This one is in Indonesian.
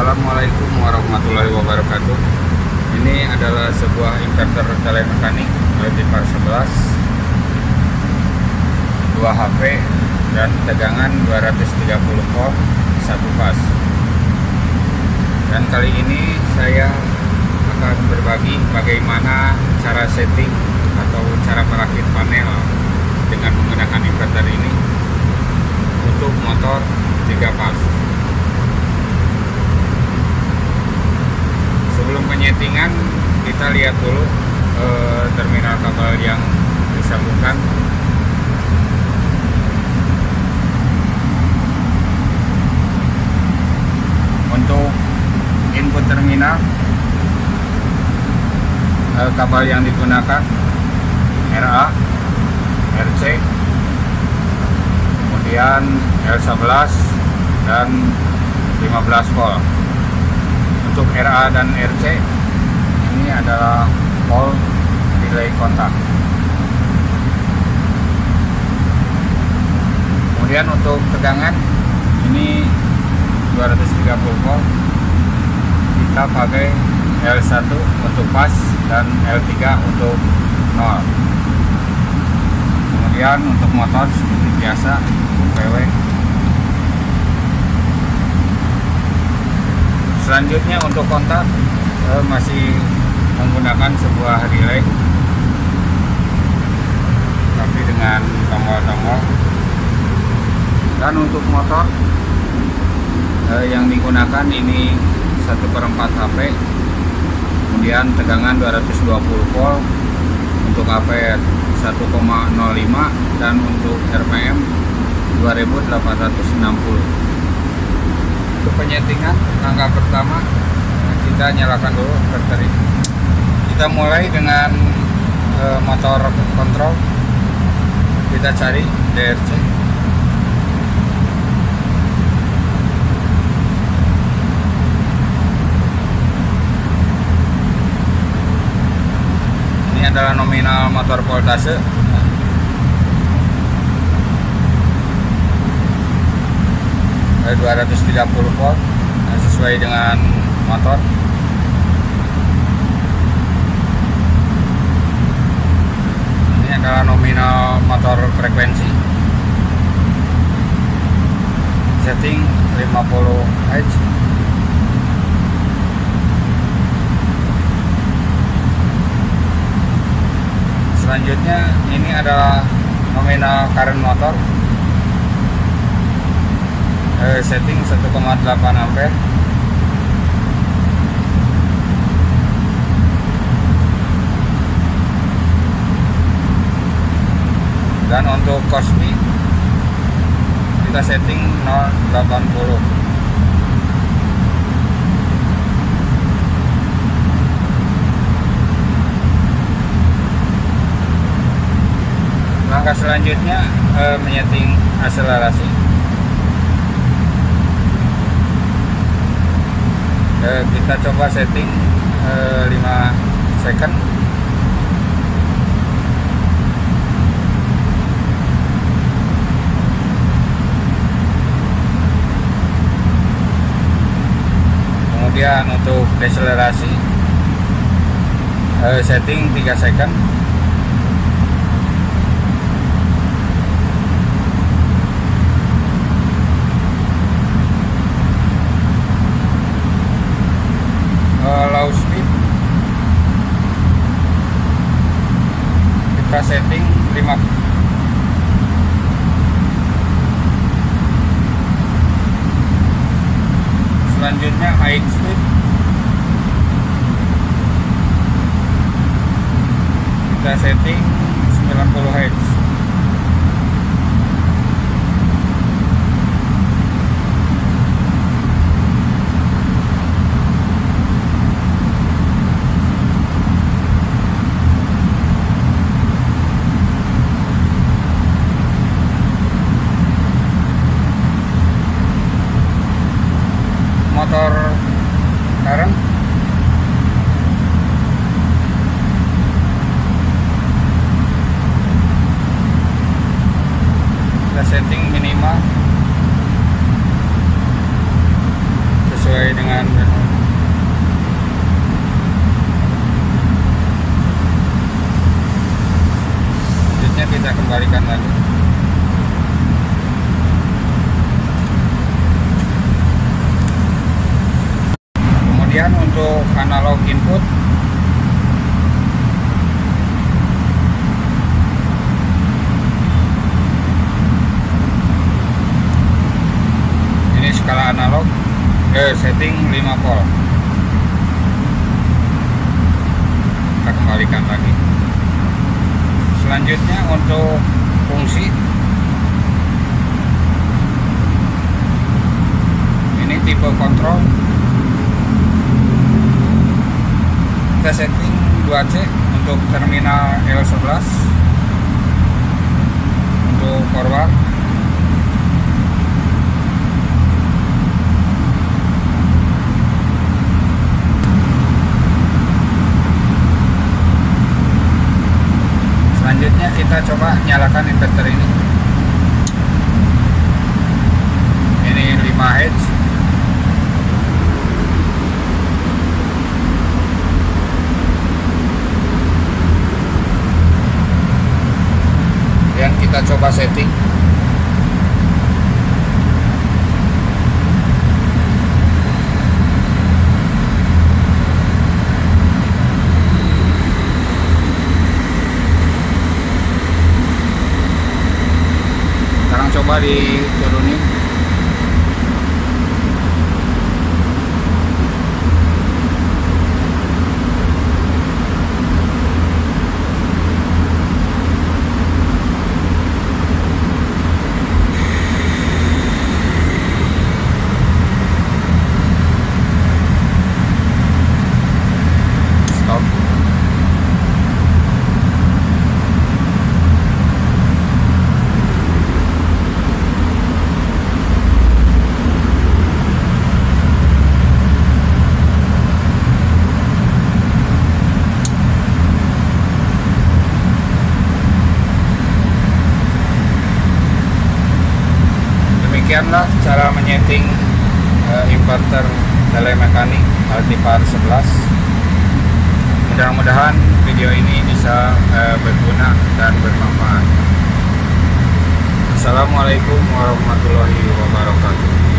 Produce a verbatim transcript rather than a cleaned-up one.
Assalamualaikum warahmatullahi wabarakatuh. Ini adalah sebuah inverter telemekanik Multivar sebelas dua H P dan tegangan dua ratus tiga puluh volt satu fase. Dan kali ini saya akan berbagi bagaimana cara setting atau cara merakit panel dengan menggunakan inverter ini untuk motor tiga fase. Sebelum penyetingan, kita lihat dulu eh, terminal kabel yang disambungkan. Untuk input terminal, eh, kabel yang digunakan R A, R C, kemudian L sebelas dan lima belas volt. Untuk R A dan R C ini adalah volt relay kontak. Kemudian untuk tegangan ini dua ratus tiga puluh volt, kita pakai L satu untuk fase dan L tiga untuk nol. Kemudian untuk motor seperti biasa V W. Selanjutnya untuk kontak eh, masih menggunakan sebuah relay, tapi dengan tombol-tombol. Dan untuk motor eh, yang digunakan ini satu per empat H P, kemudian tegangan dua ratus dua puluh volt, untuk ampere satu koma nol lima dan untuk R P M dua ribu delapan ratus enam puluh. Untuk penyetingan, langkah pertama kita nyalakan dulu inverter ini. Kita mulai dengan e, motor kontrol. Kita cari D R C. Ini adalah nominal motor voltase. dua ratus tiga puluh volt sesuai dengan motor. Ini adalah nominal motor frekuensi. Setting lima puluh hertz. Selanjutnya ini adalah nominal current motor. Eh, setting satu koma delapan ampere. Dan untuk Cosby kita setting nol koma delapan puluh. Langkah selanjutnya eh, menyeting akselerasi. Kita coba setting eh, lima second. Kemudian untuk deselerasi eh, setting tiga second. Low speed kita setting lima. Selanjutnya high speed kita setting sembilan puluh hertz. Motor sekarang kita setting minimal sesuai sesuai dengan selanjutnya kita kembalikan lagi. Kemudian untuk analog input ini skala analog eh, setting lima volt. Kita kembalikan lagi. Selanjutnya untuk fungsi ini tipe kontrol, kita setting dua C untuk terminal L sebelas untuk forward. Selanjutnya kita coba nyalakan inverter ini. Ini lima hertz. Dan kita coba setting. Sekarang coba diturunin. Stop. Demikianlah cara menyeting uh, inverter telemekanik Altivar sebelas. Mudah-mudahan video ini bisa uh, berguna dan bermanfaat. Assalamualaikum warahmatullahi wabarakatuh.